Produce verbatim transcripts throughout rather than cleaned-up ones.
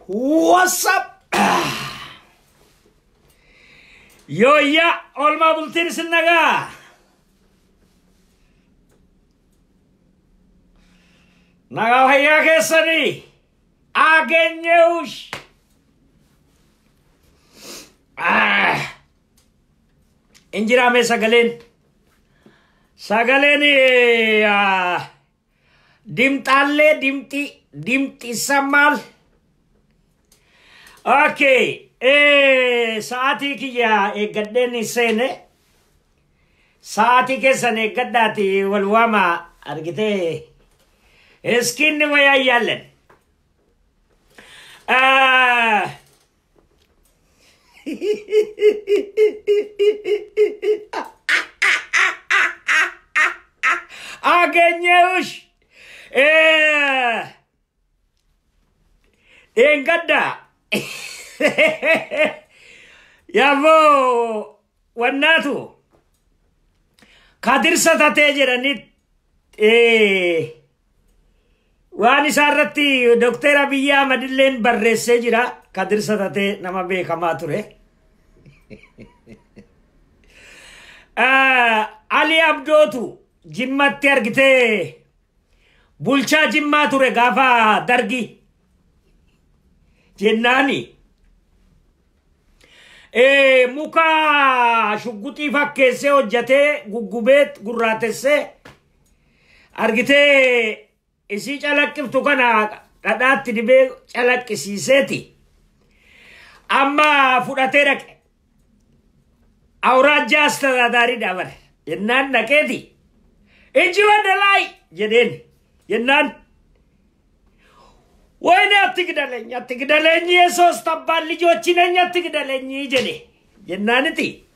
What's up? Yo ya, olma bultin sinaga. Naga haya kesani. Again news. Ah. Injira me sagalen. Sagalen ah. Dimtalle dimti dimti samal. Okay, eh, saati kiya e gaddeni sene. Saati kesane gaddati walwama argite. Eskin ne waya yallen. Ah. Agenyush. Eh. En gadda. Yavo wannatu Kadir satate jiranit eh wani sarratti Doctor Abiy Ahmed illeen barreesse jira Kadir satate nama beekamaa ture ah Ali Abdootu jimmatti argite bulchaa jimmaa ture gaafa dargi jennani Eh, muka shuguti fakkese hojjate guggubet gurratesse argite isi calaqqiftu kana dhadhaatti dibe calaqqisiiseti amma fudhatee dhaqe awraajjaa astadaadarii dabare jennaan dhaqeeti iji wadalai jedheen jennaan ወይኔ አትግደለኝ አትግደለኝ የሶስት አባል ልጆች ነኝ አትግደለኝ ጀኔ የናንቲ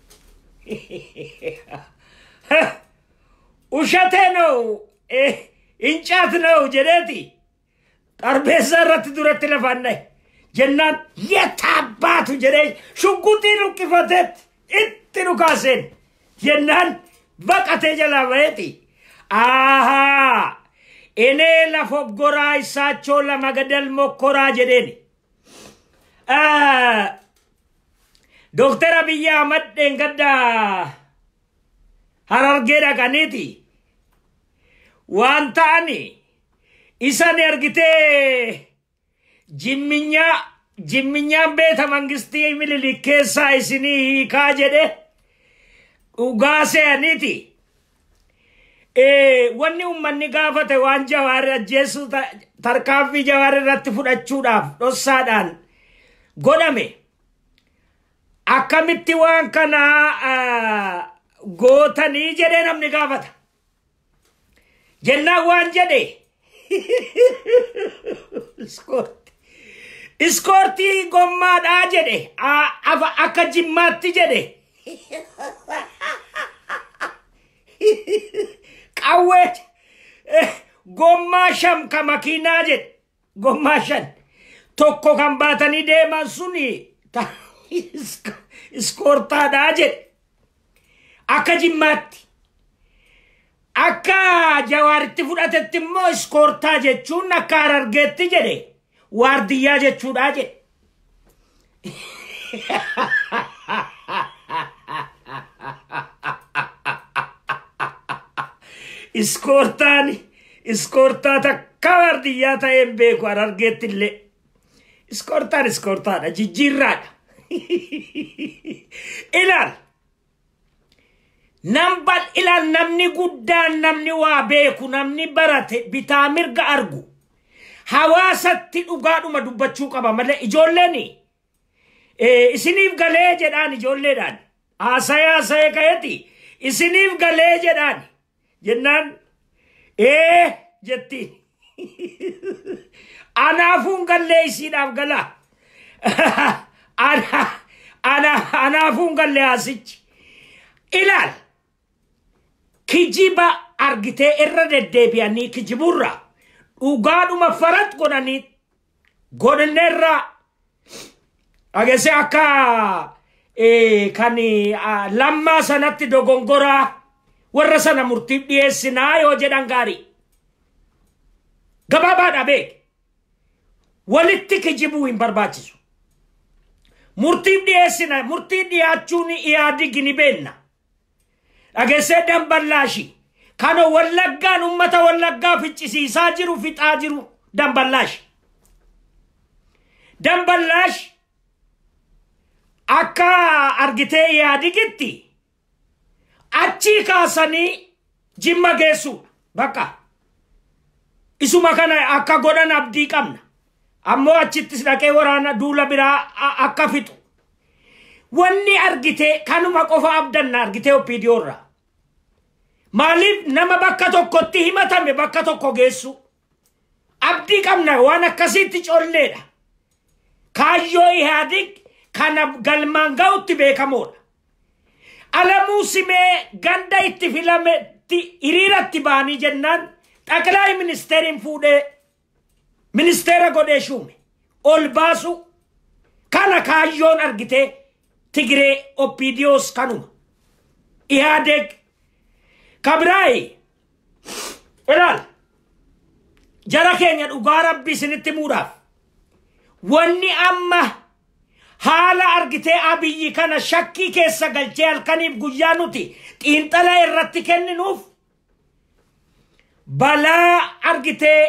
ውሸቴ ነው እንጫት ነው ጀኔቲ ጠርቤዛ ረት ዱረት ለፋናይ ጀናን የታባቱ ጀኔ ሽጉጢ ሩቅፈተት እትሩ ካሰን ጀናን በቀቴ ጀላበቲ አሃ Ene la foggora isacho la magadel mokora jedeni. Ah, Doctor Abiy Ahmed dengadda harargera kaniti. Wantani isane argite jimminya jimminya beta mangisti milili kesa isini ka jede ugase aniti. Eh, wanni ummanni gaafate waan Jawaar ajjeesu tarkaanfii Jawaar irratti fudhachuudhaaf dhossaadhaan godhame akkamitti waan kana gootanii jedhee namni gaafata jennaan waan jedhe iskoortii iskoortii gommaadhaa jedhe akka jimmaatti jedhe Awet gomma sham ka makina jet gomma shan tokko kan batani deeman suni ta iskorta dajet akka jimmaatti akka Jawaaritti fudhatetti immoo iskorta jechuun akka Harargeetti jedhe waardiyyaa jechuudha jedhe Iskortani iskortata kawardiyata embeku Harargeettille iskortan iskortada jijjiirraadha ilal nambal ilal namni guddaan namni waa beeku namni barate bitaa mirga argu hawaasatti dhugaadhuma dubbachuu qaba malee ijoolleeni eh isiniif galee jedhaan ijoolleedhaan haasaya haasaya kayeti isiniif galee jedhaan Jennan eh jetti ana fungalle isidaf gala ana ana ana fungalle asich ilal kijiba argite irra deddeebi'anii kijiburra dhugaadhuma farat godhanii godhanneerra agese akka eh kani lamma sanatti dogongora warra sana murtiif dhiyeessinaa yoo jedhan gaarii gabaabaa dhabeek walitti kijibuu hin barbaachisu. Murtiif dhiyeessina murtii dhiyaachuun iyaadigi ni beenna. Dhageessee Damballaashi kana wallaggaan ummata wallaggaa ficcisiisaa jiru fixaa jiru Damballaashi. Damballaashi akka argitee iyaadigitti achi kaasanii Jimma geessu bakka. Isuma kana akka godhan abdii qabna. Ammoo achittis dhaqee waraana duula biraa akka fixu. Wanni argitee kanuma qofa abdanna argitee Oppiidiyoorraa. Maaliif nama bakka tokkotti himatame bakka tokko geessu? Abdii qabna waan akkasitti colleedha. Kaayyoo Ihaadig kana galmaan ga'utti beekamoodha. Alamuu Simee ganda itti filametti hiriiratti baanii jennaan Xaqilaa ministeeriin fuudhee ministeera godhee shuume ol baasu kana kaayyoon argitee Tigree Oppiidiyoos kanuma. Ihaadig Kabraayi ilaal jara keenya dhugaa Rabbii isinitti muudhaaf wanni amma haala argitee Abiyyi kana shakkii keessa galchee halkaniif guyyaa nuti xiinxala irratti kenninuuf balaa argitee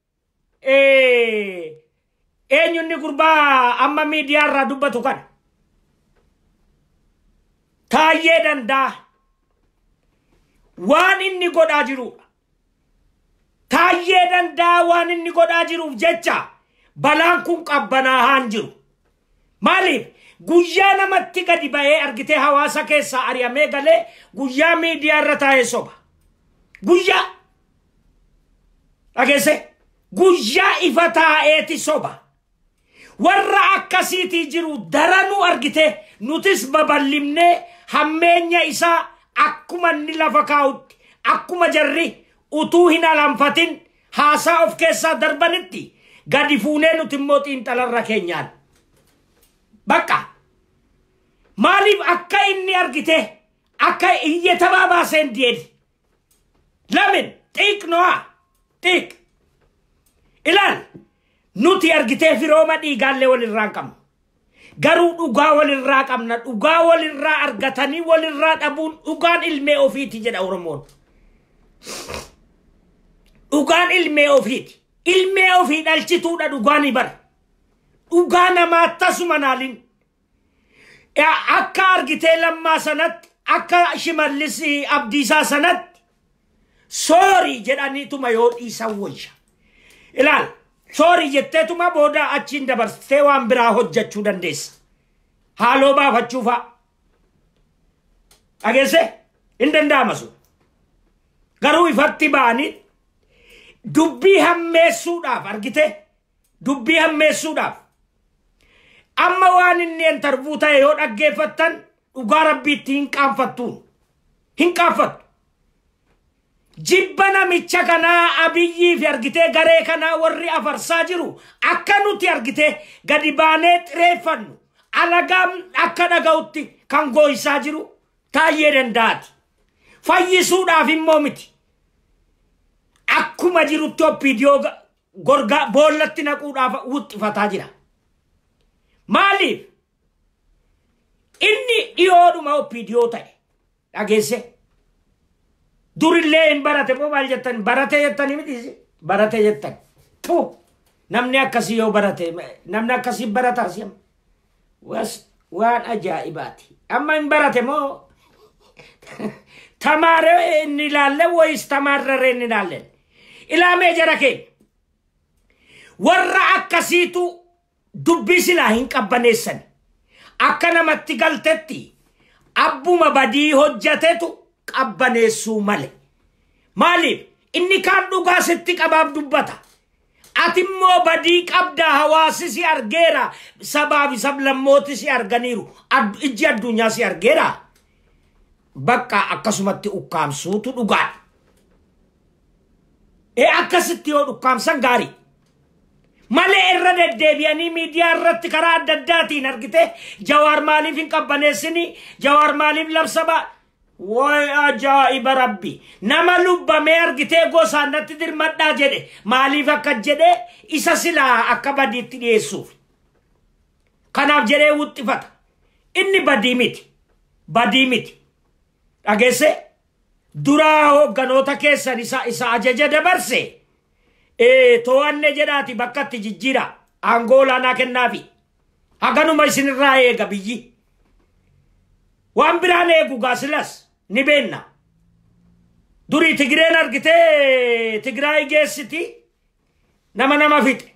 eenyunni gurbaa amma miidiyaarraa dubbatu kana Taayyee Danda'a waan inni godhaa jiruudha. Taayyee Danda'a waan inni godhaa jiruuf jecha balaan kun qabbanaahaan jiru. Maaliif guyyaa namatti gadi ba'ee argitee hawaasa keessaa ari'amee galee guyyaa miidiyaarra taa'ee soba. Guyyaa dhageesse guyyaa ifa taa'eeti soba. Warra akkasiitii jiru daranuu argitee nutis babal'imnee hammeenya isaa akkuma inni lafa kaa'utti akkuma jarri utuu hin alanfatin haasaa of keessaa darbanitti gadi fuunee nuti immoo xiinxalarra keenyaan. Bakka maaliif akka inni argite akka iyyatamaa baaseen diyeedi. Lamin xiiqnoa xiiq ilaal nuti argitee firooma dhiigaallee walirraa qabna. Garuu dhugaa walirraa qabna. Dhugaa walirraa argatanii walirraa dhabuun dhugaan ilmee ofiiti jedha Oromoon. Dhugaan ilmee ofiiti. Ilmee ofii dhalchituudha dhugaani bara. Dhugaa namaa tasuma naalin. Akka argitee Lammaa sanatti akka Shimallis Abdiisaa sanatti soorii jedhaniituma yoo dhiisan wayya. Ilaal soorii jetteetuma booda achiin dabarsitee waan biraa hojjechuu dandeessa. Haaloo baafachuufa. Dhageesse hin danda'ama sun. Garuu ifatti ba'anii dubbii hammeessuudhaaf argite dubbii hammeessuudhaaf amma waan inni intervuu ta'e yoo dhaggeeffattan dhugaa Rabbiitti hin qaanfattuun hin qaanfattu. Jibba namicha kanaa Abiyyii fi argitee garee kanaa warri afarsaa jiru akka nuti argitee gadi baanee xireeffannu alagaan akka dhaga'utti kan gooyisaa jiru Taayyee Danda'aati. Fayyisuudhaaf immoo miti. Akkuma jirutti Oppiidiyoo gorgaa boollatti naquudhaaf wuxxifataa jira. Maaliif inni dhiyoodhuma Oppiidiyoo ta'e dhageesse. Durillee hin barate moo maal jettan barate jettanii miti barate jettan. Tu namni akkasii yoo barate namni akkasii barataa siyam. Was waan ajaa'ibaati. Amma hin barate moo tamaare inni ilaalle wayis tamaarrare inni ilaalle. Ilaamee jara keenya. Warra akkasiitu dubbii silaa hin qabbaneessan. Akka namatti galtetti abbuma badii hojjatetu qabbaneessuu male. Maaliif inni kaan dhugaa sitti qabaaf dubbata. Ati immoo badii qabdaa hawaasi si argeera sabaafi sablammooti si arganiiru ijji addunyaa si argeera. Bakka akkasumatti ukkaamsuutu dhugaadha. E akkasitti yoo dhukkaamsan gaarii. Malee irra deddeebi'anii miidiyaa irratti karaa adda addaatiin argite Jawaar maaliif hin qabbaneessini Jawaar maaliif labsa way ajaa'iba rabbi nama lubbame argitee gosaannatti dirmadhaa jedhe maaliif akka jedhe isa silaa akka badiitti dhiyeessuuf kanaaf jedhee wuxxifata inni badii miti badii miti dhageesse duraa hogganoota keessan isa isa ajaja dabarse ee to'anne jedhaati bakkatti jijjiira aangoo olaanaa kennaafi haganuma isinirraa eega biyyi waan biraan eegu gaasilas ni beenna durii Tigreen argitee Tigraay geessiti nama nama fixe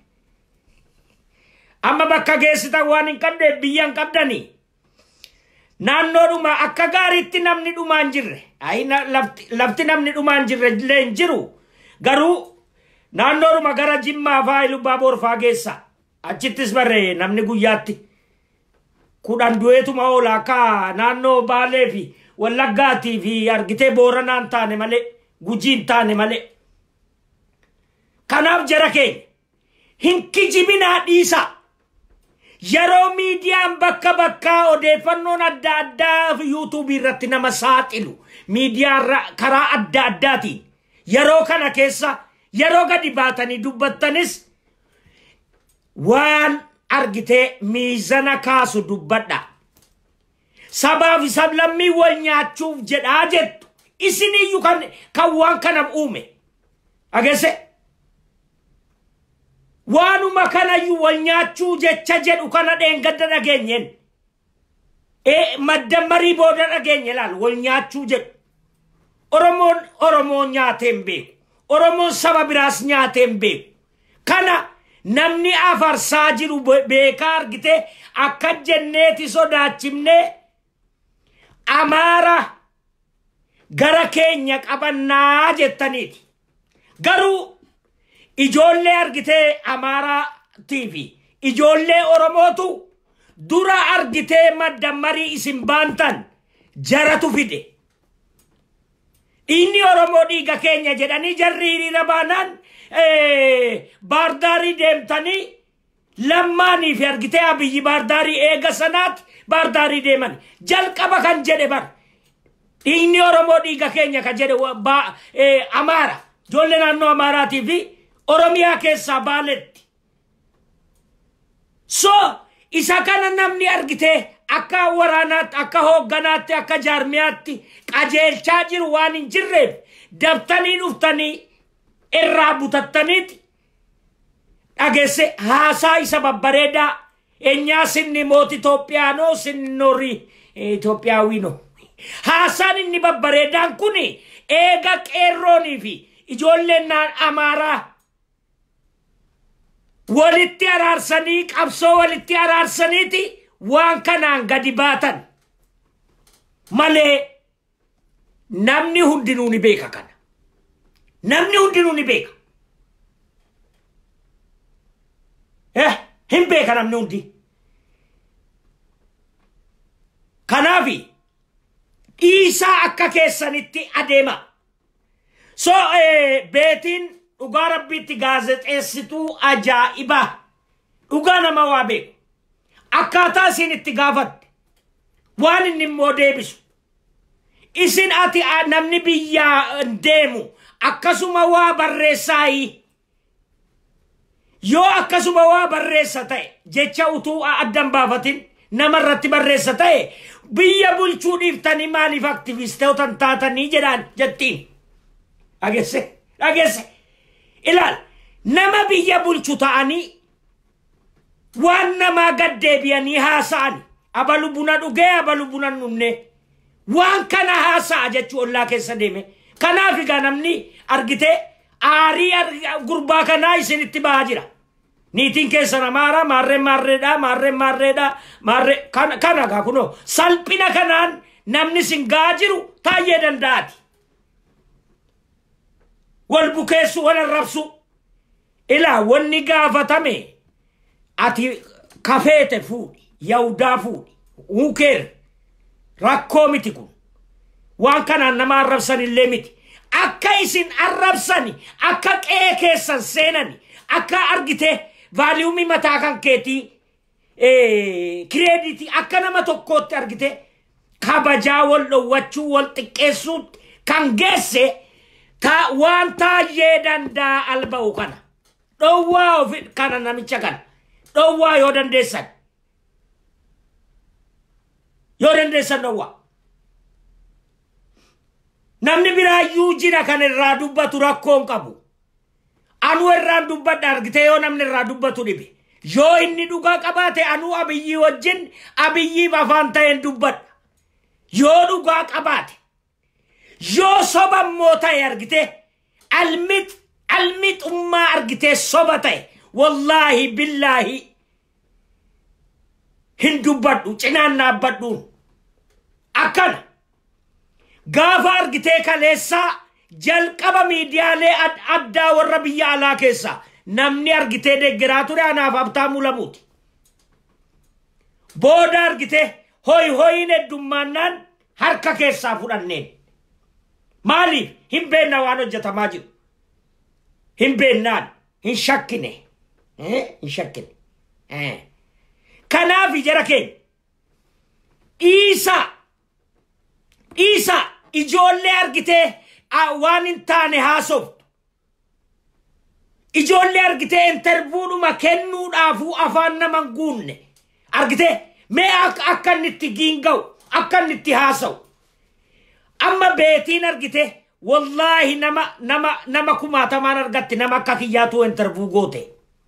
amma bakka geessitan waan hin qabne biyyan qabdanii naannoodhuma akka gaariitti namni dhumaan jirre ay lafti lafti namni dhumaan jirre illee hin jiru garuu naannoodhuma gara Jimmaa faa Ilubaaboor faa geessa achittis barre namni guyyaatti kudhan du'eetuma oola akka naannoo Baalee fi Wallaggaatii fi argitee Booranaan taane malee Gujiin taane malee kanaaf jara keenya hin kijibinaa dhiisa yeroo miidiyaan bakka bakka odeeffannoon adda addaa fi YouTube irratti nama saaxilu miidiyaa karaa adda addaatiin yeroo kana keessa yeroo gadi baatanii dubbattanis waan argitee miizana kaasu dubbadha sabaaf sablammii wal nyaachuuf jedhaa jettu isiniyyuu kan kan waan kana uume agese waanuma kanayyuu wal nyaachuu jecha jedhu kana dheengadda dhageenyen e maddammarii booda dhageenye laal wal nyaachuu jedhu Oromoon Oromoon nyaateen beeku Oromoon saba biraas nyaateen beeku kana namni afarsaa jiru beekaa argite akka jenneeti sodaachifne Amaara gara keenya qabannaa jettaniiti garuu ijoollee argitee Amaara T V ijoollee Oromootu dura argitee maddammarii isin baantan jaratu fide inni Oromoo dhiiga keenya jedhanii jarri hiriira baanaan Baardaarii deemtanii lammaanii fi argitee Abiyyi Baardaarii eega sanaatti Baardaarii deeman jalqaba kan jedhe bar inni Oromoo dhiiga keenya kan jedhe Amaara ijoollee naannoo Amaaraatii fi Oromiyaa keessaa Baaleetti so isa kana namni argitee akka waraanaatti akka hoogganaatti akka jaarmiyaatti qajeelchaa jiru waan hin jirreef dabtanii dhuftanii irraa butattaniiti dhageesse haasaa isa babbareedaa eenyaa sinni mooti Itoophiyaanoo sinnorii Itoophiyaawino haasaan inni babbareedaan kuni eega qeerroonii fi ijoolleen Amaaraa walitti araarsanii qabsoo walitti araarsaniiti waan kanaan gadi baatan malee namni hundinuu ni beeka kana namni hundinuu ni beeka eh hin beeka namni hundi kanaafi dhiisaa akka keessanitti adeema so eh beetiin dhugaa rabbiitti gaazexeessituu ajaa'iba dhugaa nama waa beeku akkaataa isin itti gaafatte waan inni immoo deebisu isin ati namni biyyaa deemu akkasuma waa barreessaayi yoo akkasuma waa barreessa ta'e jecha utuu addan baafatin namarratti barreessa ta'e biyya bulchuu dhiiftanii maaliif aktiviistootan taatanii jedhaan jettiin dhageesse dhageesse ilaal nama biyya bulchu ta'anii waan namaa gad deebi'anii haasa'ani abalu buna dhugee abalu buna dhumne waan kana haasa'a jechuu ollaa keessa deeme kanaaf egaa namni argitee aarii gurbaa kanaa isinitti ba'aa jira niitiin keessan Amaara maarreen maarreedhaa maarreen maarreedhaa maarree kana kana gaa kunoo salphina kanaan namni sin ga'aa jiru taa'ee danda'ati wal bukeessu wal arrabsu ilaa wanni gaafatame ati kafeete fuudhi yaudaa fuudhi ukeer rakkoo miti kun waan kanaan nama arrabsan illee miti akka isin arrabsani akka qe'ee keessan seenani akka argite vaaliyumii mataa kan keetii kireeditii akka nama tokkootti argite kabajaa wal dhowwachuu wal xiqqeessuu kan geesse ta waan taayee danda'a alba'u kana dhowwaa ofi kana namicha kana dhowwaa yoo dandeessan yoo dandeessan dhowwaa namni biraayyuu jira kan irraa dubbatu rakkoon qabu anu irraan dubbadha argite yoo namni irraa dubbatu dhibe yoo inni dhugaa qabaate anu Abiyyii wajjin Abiyyiif afaan ta'een dubbadha yoo dhugaa qabaate yoo soba immoo ta'e argite almit almit ummaa argite soba ta'e wallahi billahi hin dubbadhu cinaan naabbadhuun akkana gaafa argite kaleessa jalqaba miidiyaalee addaa warra biyya alaa keessa namni argite deeggaraa ture anaaf Habtaamuu Lamuuti booda argite hoy hoyin heddummaannaan harka keessaa fudhanneen maaliif hin beekna waan hojjetamaa jiru hin beeknaan hin shakkine hin shakkine kanaaf jara keenya Isa Isa ijoollee argite waan hin taane haasoftu ijoollee argite intervuudhuma kennuudhaafu afaan naman guunne argite mee akka nitti giinga'u akka nitti haasa'u amma beetiin argite wallahi nama nama nama kumaatamaan argatti nama akka kiyyaatu intervuu goote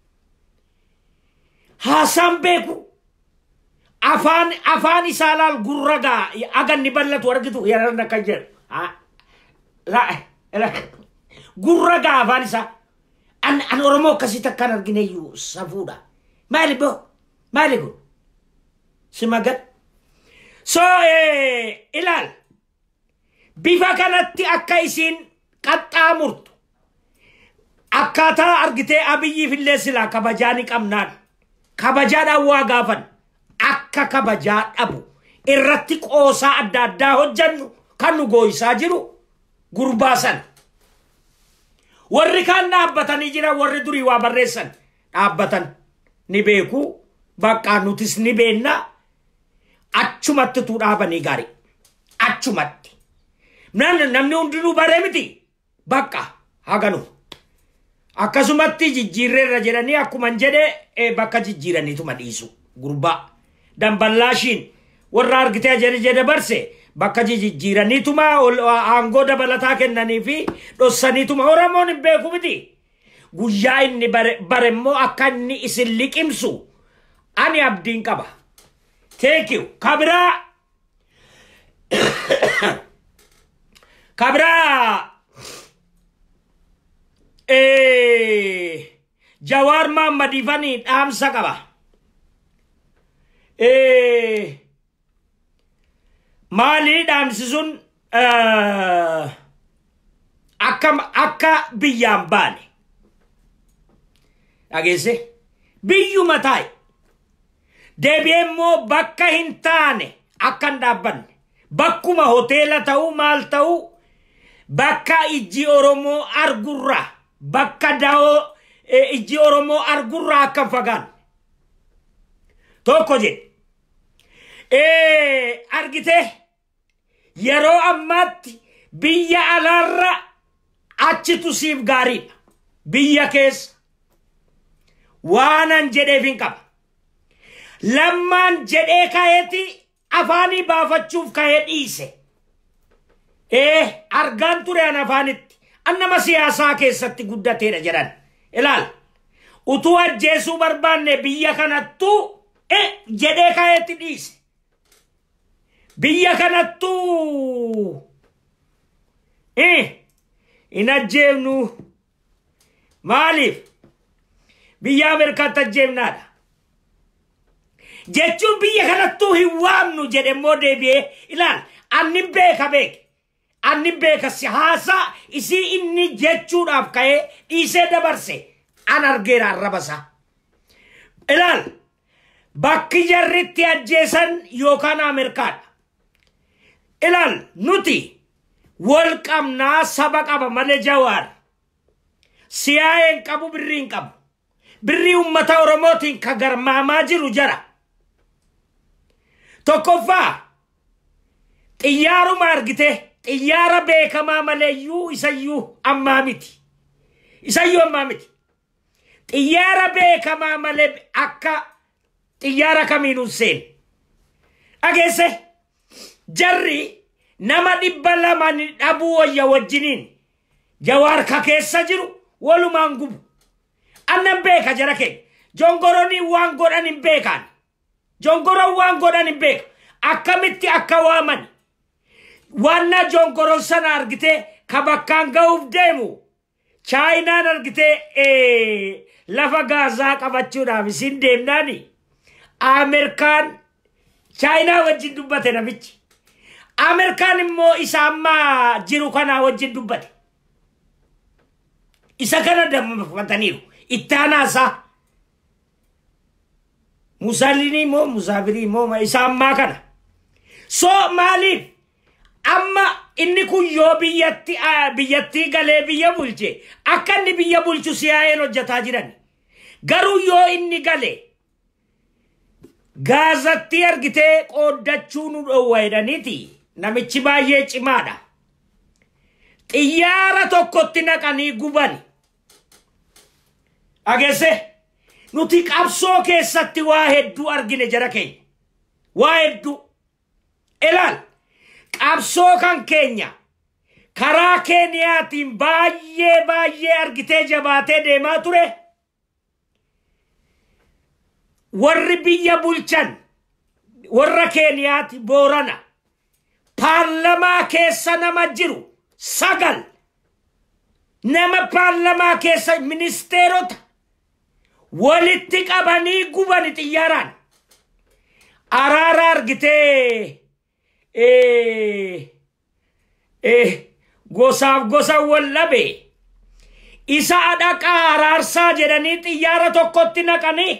haasaan beeku afaan afaan isaa laal gurragaa aganni ballatu argitu yaranna kan jedhu la la gurragaa afaan isaa an an oromoo akkasitti akkan argineeyyuu safuudha maali bo maali kun simagat so eh ilaal bifa kanatti akka isiin qaxxaamurtu akkaataa argitee Abiyyiif illee silaa kabajaa ni qabnaan kabajaadhaan waa gaafan akka kabajaa dhabu irratti qoosaa adda addaa hojjannu kan nu gooyisaa jiru gurbaasan warri kaan dhaabbatanii jira warri durii waa barreessan dhaabbatan ni beeku bakka nutis ni beenna achumatti tu dhaabanii gaarii achumatti namni hundinuu baree miti bakka haganu akkasumatti jijjiirreerra jedhanii akkuman jedhe bakka jijjiiraniituma dhiisu gurbaa damballaashiin warra argitee jedhe jedhe barse bakka jijjiiraniituma aangoo dabalataa kennanii fi dhossaniituma Oromoon hin beeku miti guyyaa inni bare immoo akka inni isin liqimsu ani abdiin qaba thank you kabira kabira eh Jawaar Mohammad Fani dhaamsa qaba eh maali dhaamsi sun akka akka biyyaan baane dhageesse biyyuma taa'e deebi'ee immoo bakka hin taane akkan dhaabbanne bakkuma hoteela ta'uu maal ta'uu bakka ijji Oromoo argurraa bakka da'oo ijji Oromoo argurraa akka fagaan tokko jedhe eh argite yeroo ammaatti biyya alaarra achitu siif gaariidha biyya keessa waanan jedheef hin qaba lammaan jedhee ka'eeti afaanii baafachuuf ka'ee dhiise eh argaan ture an afaanitti annama siyaasaa keessatti guddateedha jedhan ilaal utuu ajjeesuu barbaanne biyya kanattuu eh jedhee ka'eeti dhiise biyya kanattu eh inajjeemnu maaliif biyya Ameerikaatti ajjeemnaadha jechuun biyya kanattu hin waamnu jedhe immoo deebi'ee ilaal anni beeka beeke anni beeka siyaasa isii inni jechuudhaaf ka'ee dhiisee dabarse an argeera arrabasa ilaal bakki jarritti ajjeesan yookaan Ameerikaadha ilal nuti wal qabnaa saba qaba malee Jawaar siyaa'een qabu birriin qabu birrii ummata Oromootiin ka garmaamaa jiru jara tokkoffaa Xiyyaaru margite xiyyaara beekamaa maleeyyuu isayyuu ammaa miti. Isayyuu ammaa miti. Xiyyaara beekamaa malee akka xiyyaara kamiinuu seen. Ageesse jarri nama dhibba lama dhabuu wayya wajjiniin Jawaar ka keessa jiru walumaan gubu. Annan beeka jara kee. Jongoroni waan godhan hin beekan. Jongoron waan godhan hin beeka. Akkamitti akka waaman. Wanna jongoron sana argite ka bakkaan ga'uuf deemu. Chaayinaan argite eh, lafa gaazaa qabachuudhaaf isin deemnaani. Ameerikaan Chaayinaa wajjin dubbate namichi. Ameerikaan immoo isa amma jiru kana wajjin dubbate. Isa kana dammataniiru. Ittaanaasaa. Musallini mo musafiri mo isa amma kana. So maaliif amma inni kun yoo biyyatti biyyatti galee biyya bulche akka inni biyya bulchu siyaa'een hojjetaa jiran. Garuu yoo inni galee gaazatti argitee qooddachuu nu dhowwaydhaniiti namichi baay'ee cimaadha. Xiyyaara tokkotti naqanii gubani. Ageesse nuti qabsoo keessatti waa hedduu argine jara keenya. Waa hedduu. Ilaal qabsoo kan keenya karaa Keeniyaatiin baay'ee baay'ee argitee jabaatee deemaa ture. Warri biyya bulchan warra Keeniyaati Boorana paarlamaa keessa nama jiru sagal nama paarlamaa keessa ministeerota walitti qabanii gubani xiyyaaraan araara argitee eh eh gosaaf gosa wallabe isa adaqaa araarsaa jedhanii xiyyaara tokkotti naqanii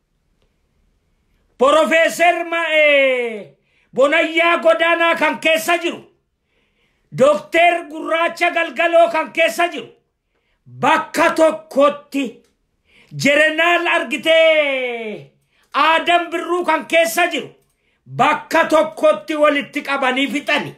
Professor ma eh Bonayyaa Godaanaa kan keessa jiru Doctor Gurraacha Galgaloo kan keessa jiru bakka tokkotti Jerenaal argitee Adam Birruu kan keessa jiru bakka tokkotti walitti qabanii fixani.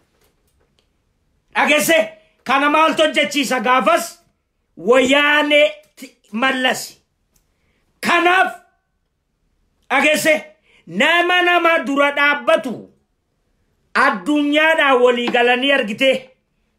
Ageesse kana maaltu hojjechiisa gaafas Wayyaanee Mallasi. Kanaaf ageesse nama nama dura dhaabbatu addunyaadhaa walii galanii argitee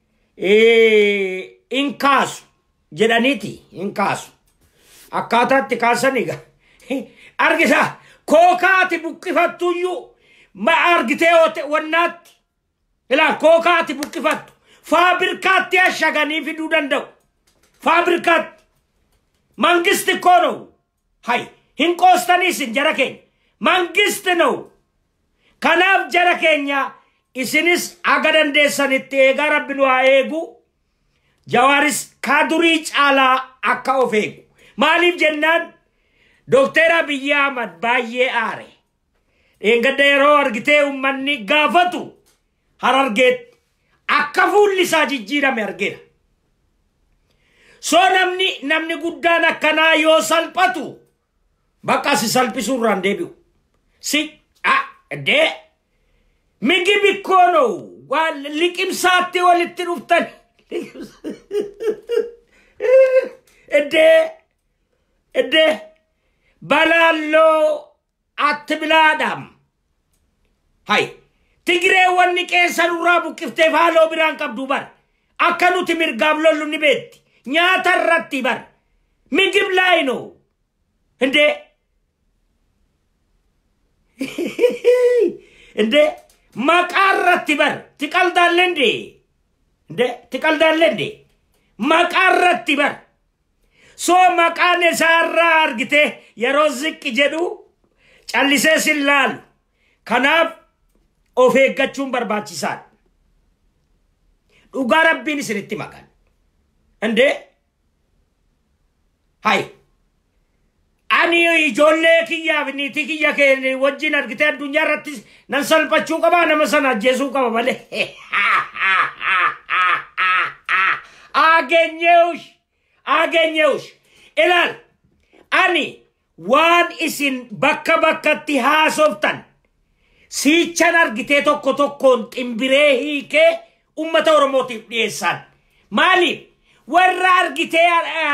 eh inkaasu jedhaniiti inkaasu. Akkaataatti kaasaniga argisa kookaati buqqifattuyyuu ma argitee oote wannaatti ilaa kookaati buqqifattu faabirikaatti ashaganii fiduu danda'u faabirikaatti mangisti koonoo hay hin qoostaniisin jara keenya mangisti noo kanaaf jara keenya isinis aga dandeessanitti eegaa rabbi nu haa eegu Jawaaris kaadurii caalaa akka of eegu. Maaliif jennaan Doctor Abiy Ahmed baay'ee aare. Engadda yeroo argitee ummanni gaafatu Harargeet akka fuulli isaa jijjiirame argeera. So namni namni guddaan akkanaa yoo salphatu bakka si salphisuu irraan deebi'u. Si ah de migi bikkono waan liqimsaatti walitti dhuftan. Ede ede balallo atbiladam hay tigre wanni keessa nurraa buqqifteef haaloo biraan qabdu bar akka nuti mirgaaf lollu ni beetti nyaata irratti bar migib laayino ede ede maqaa irratti bar tiqaldaalende ede tiqaldaalende maqaa irratti bar so maqaan isaarraa argite yeroo ziqqi jedhu callisee sillaalu kanaaf of eeggachuun barbaachisaadha. Dhugaa rabbiin isinitti maqan ande hay ani ijoollee kiyyaaf niitii kiyya kee wajjin argite addunyaa irratti nan salphachuu qaba nama sana ajjeesuu qaba malee agenyeush agenyeush ilal ani waan isin bakka bakkatti haasoftan siichan argitee tokko tokkoon ximbiree hiikee ummata oromootiif dhiyeessan maaliif warra argitee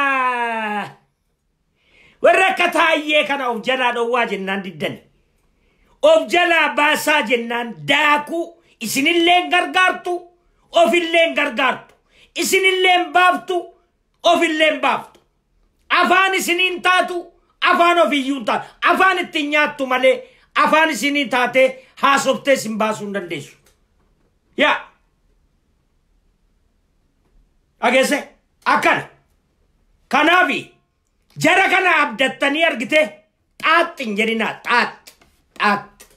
warra kataayyee kana of jalaa dhowwaa jennaan diddani of jalaa baasaa jennaan daaku isinilleen gargaartu ofilleen gargaartu isinilleen baaftu ofilleen baaftu afaan isiniin taatu afaan ofiyyuun taatu afaan ittiin nyaattu malee afaan isiniin taate haasoftee sin baasuu hin dandeessu yaa agese akana kanaafi jara kana abdattanii argite xaaxxin jedhina xaax xaax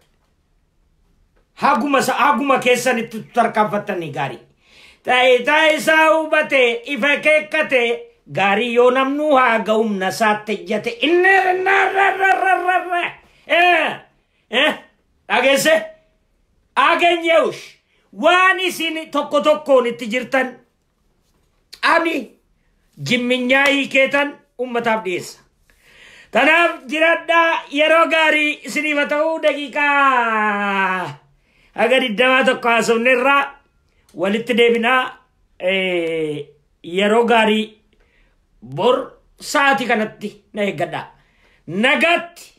haguma sa haguma keessanitti tarkaanfattanii gaarii ta'e ta'e isaa hubate ifa keekkate gaarii yoo namnu haa ga'umna isaatti ejjate inna narrarrarrarra eh eh agese agenyeush waan isin tokko tokkoon itti jirtan ani jimminyaa hiikeetan ummataaf dhiyeessa tanaaf jiradhaa yeroo gaarii isiniif ta'uu daqiiqaa aga digdamaa tokko haasofnerraa walitti deebinaa yeroo gaarii bor saati kanatti na eeggadhaa nagatti